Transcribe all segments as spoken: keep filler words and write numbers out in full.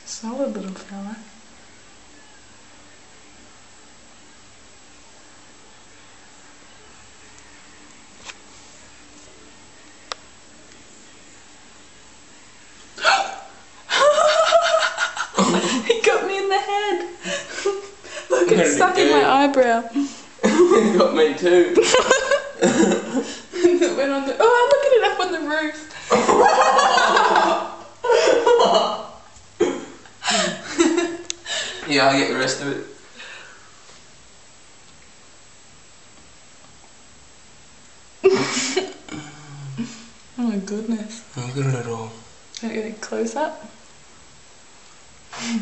Solid little fella. He got me in the head. Look, it's stuck in my eyebrow. It got me too. It went on the. Oh, look at it up on the roof. Yeah, I'll get the rest of it. Oh my goodness. Look at it all. Can I get a close up? I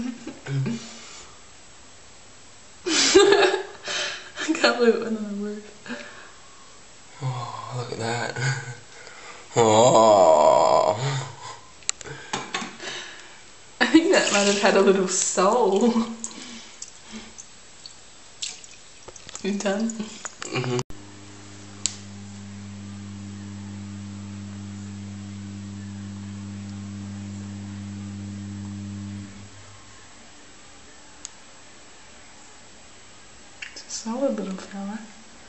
can't believe it went on the roof. Oh, look at that. Oh. I think that might have had a little soul. You done? Mm-hmm. It's a solid little fella.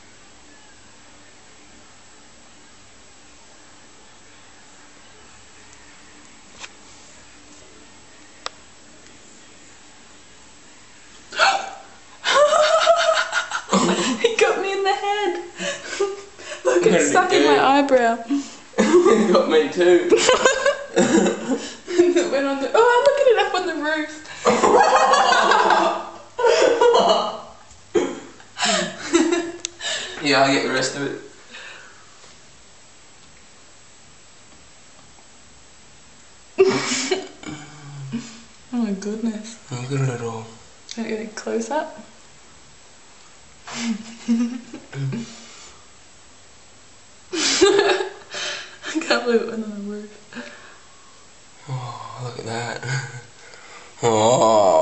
He got me in the head. Look, it's stuck in my eyebrow. It got me too. It went on the. Oh, look at it up on the roof. Yeah, I'll get the rest of it. Oh my goodness. Look at it all. Can I get a close up? I can't believe it went on the roof. Oh, look at that. Oh.